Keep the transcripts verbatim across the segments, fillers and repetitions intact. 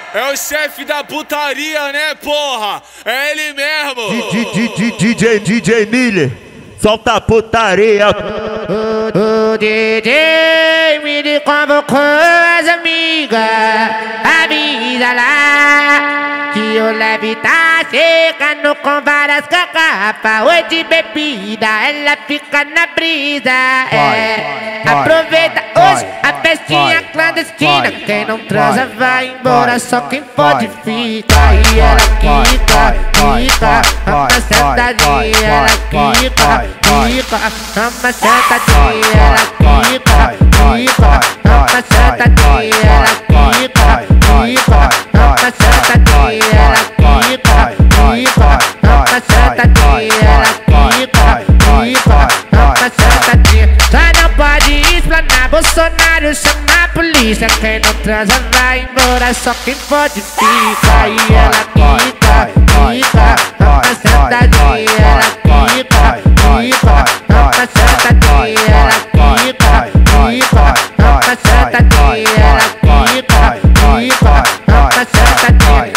É o chefe da putaria, né, porra? É ele mesmo. D J D J Miller, solta a putaria. O D J me convocou as amigas, avisa lá que o leve tá chegando com várias garrafas. Oi de bebida, ela fica na brisa. É, aproveita hoje a festinha clandestina. Quem não transa vai embora, só quem pode fica. E ela quica, quica, ama sentadinha. Ela quica, quica, ama sentadinha. Ela quica, quica, ama sentadinha. Ela quica, quica, ama sentadinha. Ela quica, quica, ama sentadinha. Ela quica, quica, ama sentadinha. Já não pode explanar, Bolsonaro chama a polícia. Quem não transa vai embora, só quem pode fica. E ela quica, quica, ama sentadinha. Ela quica, quica, ama sentadinha. Ela quica, quica, ama sentadinha. Ela quica, quica, ama sentadinha.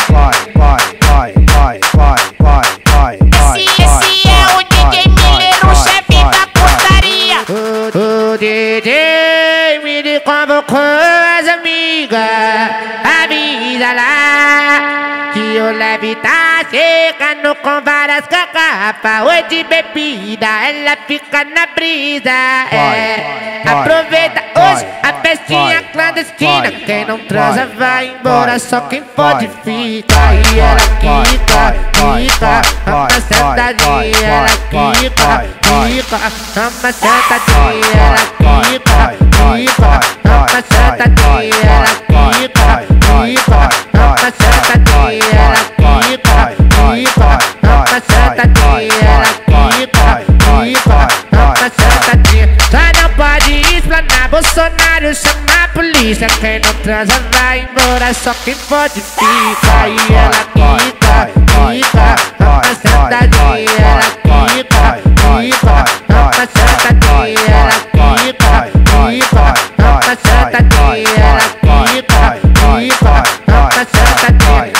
Esse, esse é o D J Miller, o chefe da putaria. O D J me convocou as amigas, avisa lá que o leve tá chegando com várias garrafas. Oi de bebida, ela fica na brisa. É, aproveita hoje a festinha clandestina. Quem não transa vai embora, só quem pode fica. E ela quica, quica, ama sentadinha. Ela quica, quica, ama sentadinha. Ela quica, quica, ama sentadinha. Ela quica, quica, ama sentadinha. Ela quica, quica, ama sentadinha. Ela quica, quica, ama sentadinha. Já não pode explanar, Bolsonaro chama a polícia. Quem não transa vai embora, só quem pode fica. E ela quica, quica, ama sentadinha. Ela quica, quica, ama sentadinha. Ela quica, quica, ama sentadinha. Ela quica, quica, ama sentadinha.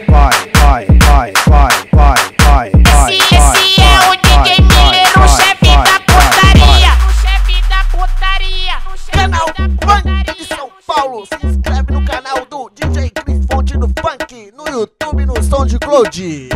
Esse, esse é o D J Miller, o chefe da putaria. O chefe da putaria. Canal Funk de São Paulo, se inscreve no canal do D J Cris Fonte do Funk, no YouTube, no Som de Cloud.